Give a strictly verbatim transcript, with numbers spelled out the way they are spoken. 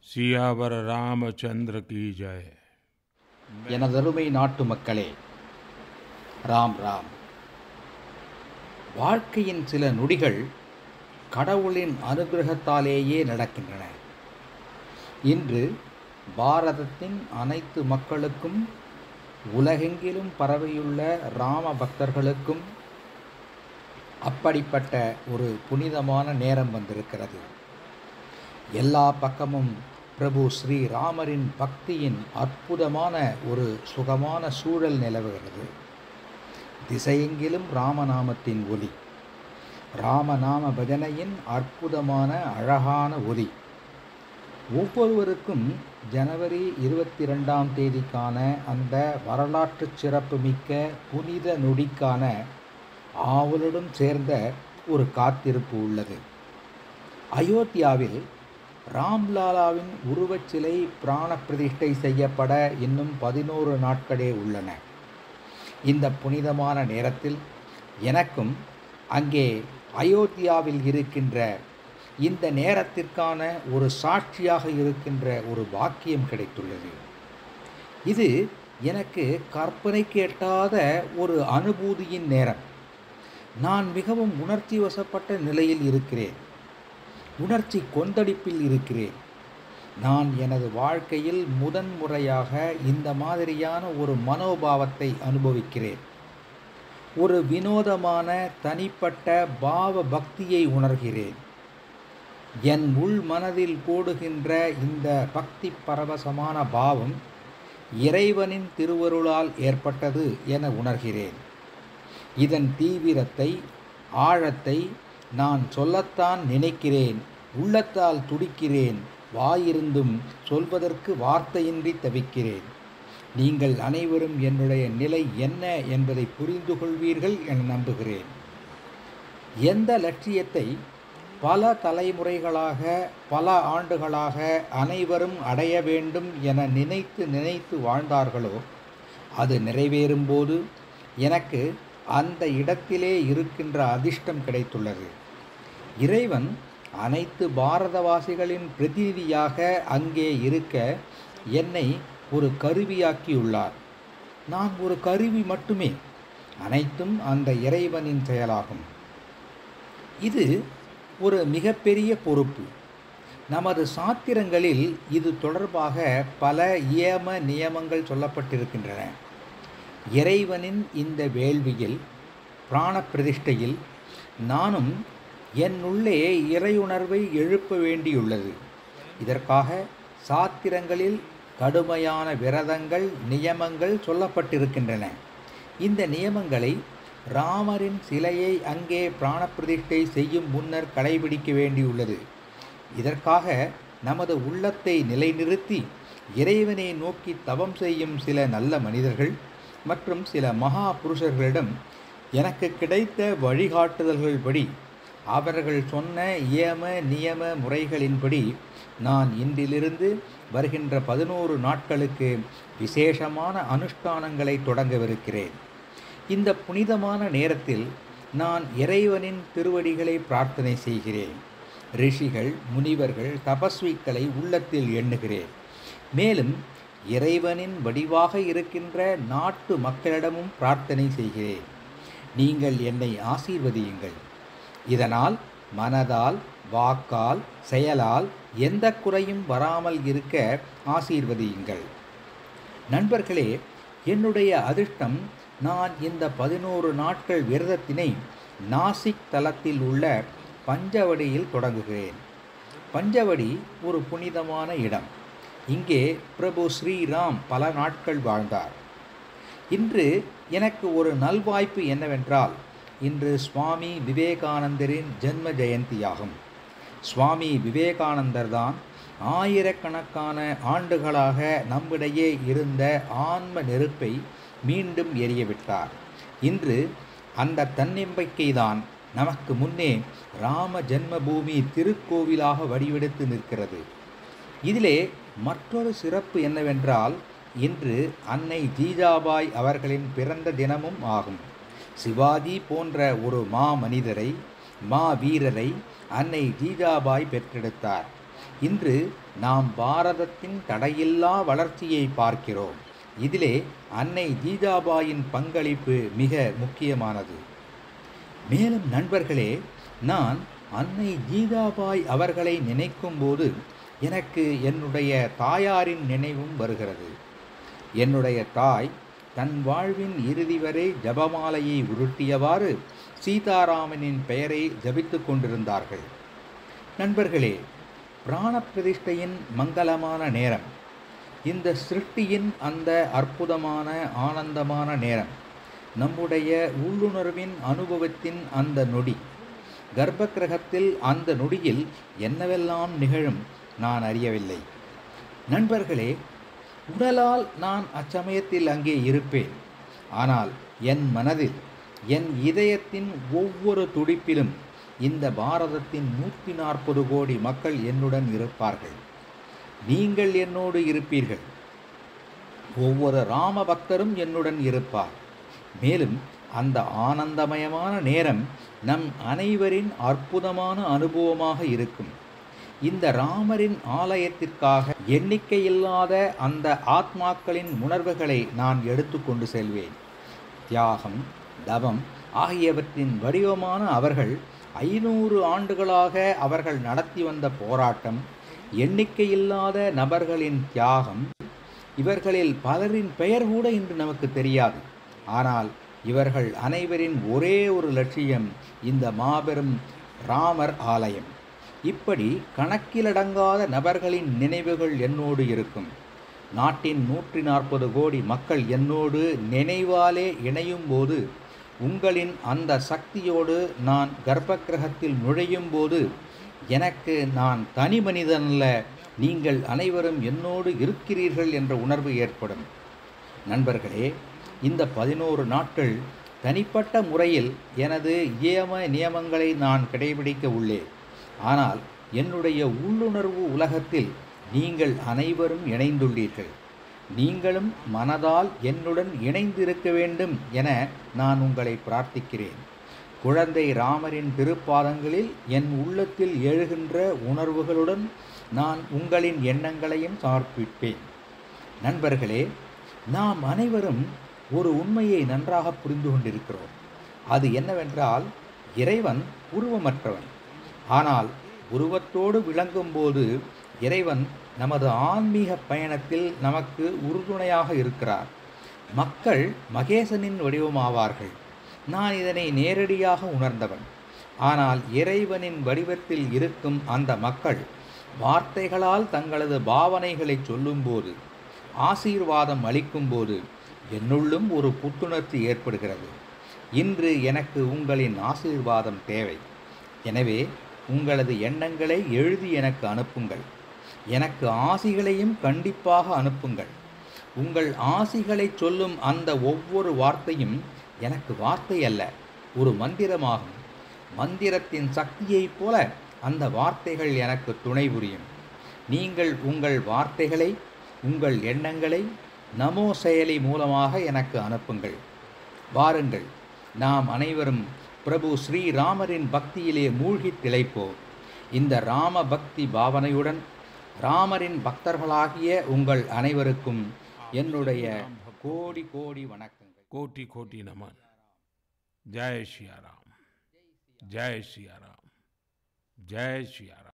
सियावर रामचंद्र की जय. எனதருமை நாட்டு மக்களே, ராம் ராம். வாழ்க்கையின் சில நொடிகள் கடவுளின் அனுகிரகத்தாலேயே நடக்கின்றன. இன்று பாரதத்தின் அனைத்து மக்களுக்கும், உலகெங்கிலும் பரவியுள்ள ராம பக்தர்களுக்கும் அப்படிப்பட்ட ஒரு புனிதமான நேரம் வந்திருக்கிறது. எல்லா பக்கமும் பிரபு ஸ்ரீராமரின் பக்தியின் அற்புதமான ஒரு சுகமான சூழல் நிலவுகிறது. திசையெங்கிலும் ராமநாமத்தின் ஒலி, ராமநாம பஜனையின் அற்புதமான அழகான ஒலி. ஒவ்வொருவருக்கும் ஜனவரி இருபத்தி ரெண்டாம் தேதிக்கான அந்த வரலாற்று சிறப்புமிக்க புனித நொடிக்கான ஆவலுடன் சேர்ந்த ஒரு காத்திருப்பு உள்ளது. அயோத்தியாவில் ராம்லாலாவின் உருவச்சிலை பிராண பிரதிஷ்டை செய்யப்பட இன்னும் பதினோரு நாட்களே உள்ளன. இந்த புனிதமான நேரத்தில் எனக்கும் அங்கே அயோத்தியாவில் இருக்கின்ற இந்த நேரத்திற்கான ஒரு சாட்சியாக இருக்கின்ற ஒரு பாக்கியம் கிடைத்துள்ளது. இது எனக்கு கற்பனைக்கு எட்டாத ஒரு அனுபூதியின் நேரம். நான் மிகவும் உணர்ச்சி வசப்பட்ட நிலையில் இருக்கிறேன். உணர்ச்சி கொந்தளிப்பில் இருக்கிறேன். நான் எனது வாழ்க்கையில் முதன்முறையாக இந்த மாதிரியான ஒரு மனோபாவத்தை அனுபவிக்கிறேன். ஒரு வினோதமான தனிப்பட்ட பாவ பக்தியை உணர்கிறேன். என் உள் மனதில் கூடுகின்ற இந்த பக்தி பரவசமான பாவம் இறைவனின் திருவருளால் ஏற்பட்டது என உணர்கிறேன். இதன் தீவிரத்தை, ஆழத்தை நான் சொல்லத்தான் நினைக்கிறேன். உள்ளத்தால் துடிக்கிறேன். வாயிருந்தும் சொல்வதற்கு வார்த்தையின்றி தவிக்கிறேன். நீங்கள் அனைவரும் என்னுடைய நிலை என்ன என்பதை புரிந்து கொள்வீர்கள் என நம்புகிறேன். எந்த லட்சியத்தை பல தலைமுறைகளாக, பல ஆண்டுகளாக அனைவரும் அடைய வேண்டும் என நினைத்து நினைத்து வாழ்ந்தார்களோ, அது நிறைவேறும்போது எனக்கு அந்த இடத்திலே இருக்கின்ற அதிர்ஷ்டம் கிடைத்துள்ளது. இறைவன் அனைத்து பாரதவாசிகளின் பிரதிநிதியாக அங்கே இருக்க என்னை ஒரு கருவியாக்கியுள்ளார். நான் ஒரு கருவி மட்டுமே. அனைத்தும் அந்த இறைவனின் செயலாகும். இது ஒரு மிகப்பெரிய பொறுப்பு. நமது சாத்திரங்களில் இது தொடர்பாக பல நியம நியமங்கள் சொல்லப்பட்டிருக்கின்றன. இறைவனின் இந்த வேள்வியில், பிராண பிரதிஷ்டையில் நானும் என்னுள்ளே இறையுணர்வை எழுப்ப வேண்டியுள்ளது. இதற்காக சாத்திரங்களில் கடுமையான விரதங்கள், நியமங்கள் சொல்லப்பட்டிருக்கின்றன. இந்த நியமங்களை ராமரின் சிலையை அங்கே பிராண பிரதிஷ்டை செய்யும் முன்னர் கடைபிடிக்க வேண்டியுள்ளது. இதற்காக நமது உள்ளத்தை நிலைநிறுத்தி இறைவனை நோக்கி தவம் செய்யும் சில நல்ல மனிதர்கள் மற்றும் சில மகா புருஷர்களிடம் எனக்கு கிடைத்த வழிகாட்டுதல்கள் படி, அவர்கள் சொன்ன நியம நியம முறைகளின்படி நான் இன்றிலிருந்து வருகின்ற பதினோரு நாட்களுக்கு விசேஷமான அனுஷ்டானங்களை தொடங்கவிருக்கிறேன். இந்த புனிதமான நேரத்தில் நான் இறைவனின் திருவடிகளை பிரார்த்தனை செய்கிறேன். ரிஷிகள், முனிவர்கள், தபஸ்விகளை உள்ளத்தில் எண்ணுகிறேன். மேலும் இறைவனின் வடிவாக இருக்கின்ற நாட்டு மக்களிடமும் பிரார்த்தனை செய்கிறேன். நீங்கள் என்னை ஆசீர்வதியுங்கள். இதனால் மனதால், வாக்கால், செயலால் எந்த குறையும் வராமல் இருக்க ஆசீர்வதியுங்கள். நண்பர்களே, என்னுடைய அதிர்ஷ்டம் நான் இந்த பதினோரு நாட்கள் விரதத்தினை நாசிக் தலத்தில் உள்ள பஞ்சவடியில் தொடங்குகிறேன். பஞ்சவடி ஒரு புனிதமான இடம். இங்கே பிரபு ஸ்ரீராம் பல நாட்கள் வாழ்ந்தார். இன்று எனக்கு ஒரு நல்வாய்ப்பு என்னவென்றால், இன்று சுவாமி விவேகானந்தரின் ஜென்ம ஜெயந்தியாகும். சுவாமி விவேகானந்தர் தான் ஆயிரக்கணக்கான ஆண்டுகளாக நம்மிடையே இருந்த ஆன்ம நெருப்பை மீண்டும் எரியவிட்டார். இன்று அந்த தன்னம்பிக்கைதான் நமக்கு முன்னே ராம ஜென்மபூமி திருக்கோவிலாக வடிவெடுத்து நிற்கிறது. இதிலே மற்றொரு சிறப்பு என்னவென்றால், இன்று அன்னை ஜீஜாபாய் அவர்களின் பிறந்த தினமும் ஆகும். சிவாஜி போன்ற ஒரு மா மனிதரை, மா வீரரை அன்னை ஜீஜாபாய் பெற்றெடுத்தார். இன்று நாம் பாரதத்தின் தடையில்லா வளர்ச்சியை பார்க்கிறோம். இதிலே அன்னை ஜீஜாபாயின் பங்களிப்பு மிக முக்கியமானது. மேலும் நண்பர்களே, நான் அன்னை ஜீஜாபாய் அவர்களை நினைக்கும் போது எனக்கு என்னுடைய தாயாரின் நினைவும் வருகிறது. என்னுடைய தாய் தன் வாழ்வின் இறுதி வரை ஜபமாலையை உருட்டியவாறு சீதாராமனின் பெயரை ஜபித்து கொண்டிருந்தார்கள். நண்பர்களே, பிராண பிரதிஷ்டையின் மங்களமான நேரம், இந்த சிருஷ்டியின் அந்த அற்புதமான ஆனந்தமான நேரம், நம்முடைய உள்ளுணர்வின் அனுபவத்தின் அந்த நொடி, கர்ப்ப கிரகத்தில் அந்த நொடியில் என்னவெல்லாம் நிகழும் நான் அறியவில்லை. நண்பர்களே, உடலால் நான் அச்சமயத்தில் அங்கே இருப்பேன். ஆனால் என் மனதில், என் இதயத்தின் ஒவ்வொரு துடிப்பிலும் இந்த பாரதத்தின் நூற்றி நாற்பது கோடி மக்கள் என்னுடன் இருப்பார்கள். நீங்கள் என்னோடு இருப்பீர்கள். ஒவ்வொரு ராம பக்தரும் என்னுடன் இருப்பார். மேலும் அந்த ஆனந்தமயமான நேரம் நம் அனைவரின் அற்புதமான அனுபவமாக இருக்கும். இந்த ராமரின் ஆலயத்திற்காக எண்ணிக்கையில்லாத அந்த ஆத்மாக்களின் உணர்வுகளை நான் எடுத்துக்கொண்டு செல்வேன். தியாகம், தவம் ஆகியவற்றின் வடிவமான அவர்கள் ஐநூறு ஆண்டுகளாக அவர்கள் நடத்தி வந்த போராட்டம், எண்ணிக்கையில்லாத நபர்களின் தியாகம், இவர்களில் பலரின் பெயர் கூட இன்று நமக்கு தெரியாது. ஆனால் இவர்கள் அனைவரின் ஒரே ஒரு லட்சியம் இந்த மாபெரும் ராமர் ஆலயம். இப்படி கணக்கிலடங்காத நபர்களின் நினைவுகள் என்னோடு இருக்கும். நாட்டின் நூற்றி நாற்பது கோடி மக்கள் என்னோடு நினைவாலே இணையும் போது, உங்களின் அந்த சக்தியோடு நான் கர்ப்ப கிரகத்தில் நுழையும் போது எனக்கு நான் தனி மனிதனல்ல, நீங்கள் அனைவரும் என்னோடு இருக்கிறீர்கள் என்ற உணர்வு ஏற்படும். நண்பர்களே, இந்த பதினோரு நாட்கள் தனிப்பட்ட முறையில் எனது நியம நியமங்களை நான் கடைபிடிக்க உள்ளேன். ஆனால் என்னுடைய உள்ளுணர்வு உலகத்தில் நீங்கள் அனைவரும் இணைந்துள்ளீர்கள். நீங்களும் மனதால் என்னுடன் இணைந்திருக்க வேண்டும் என நான் உங்களை பிரார்த்திக்கிறேன். குழந்தை ராமரின் திருப்பாதங்களில் என் உள்ளத்தில் எழுகின்ற உணர்வுகளுடன் நான் உங்களின் எண்ணங்களையும் சமர்ப்பிப்பேன். நண்பர்களே, நாம் அனைவரும் ஒரு உண்மையை நன்றாக புரிந்து கொண்டிருக்கிறோம். அது என்னவென்றால், இறைவன் உருவமற்றவன். ஆனால் உருவத்தோடு விளங்கும்போது இறைவன் நமது ஆன்மீக பயணத்தில் நமக்கு உறுதுணையாக இருக்கிறார். மக்கள் மகேசனின் வடிவமாவார்கள். நான் இதனை நேரடியாக உணர்ந்தவன். ஆனால் இறைவனின் வடிவத்தில் இருக்கும் அந்த மக்கள் வார்த்தைகளால் தங்களது பாவனைகளை சொல்லும்போது, ஆசீர்வாதம் அளிக்கும்போது என்னுள்ளும் ஒரு புத்துணர்ச்சி ஏற்படுகிறது. இன்று எனக்கு உங்களின் ஆசீர்வாதம் தேவை. எனவே உங்களது எண்ணங்களை எழுதி எனக்கு அனுப்புங்கள். எனக்கு ஆசிகளையும் கண்டிப்பாக அனுப்புங்கள். உங்கள் ஆசிகளை சொல்லும் அந்த ஒவ்வொரு வார்த்தையும் எனக்கு வார்த்தை அல்ல, ஒரு மந்திரமாகும். மந்திரத்தின் சக்தியைப் போல அந்த வார்த்தைகள் எனக்கு துணை புரியும். நீங்கள் உங்கள் வார்த்தைகளை, உங்கள் எண்ணங்களை நமோ செயலி மூலமாக எனக்கு அனுப்புங்கள். வாருங்கள், நாம் அனைவரும் பிரபு ஸ்ரீராமரின் பக்தியிலே மூழ்கி திளைப்போம். இந்த ராம பக்தி பாவனையுடன் ராமரின் பக்தர்களாகிய உங்கள் அனைவருக்கும் என்னுடைய கோடி கோடி வணக்கங்கள். कोटि कोटि नमन। जय सिया राम, जय सिया राम, जय सिया राम।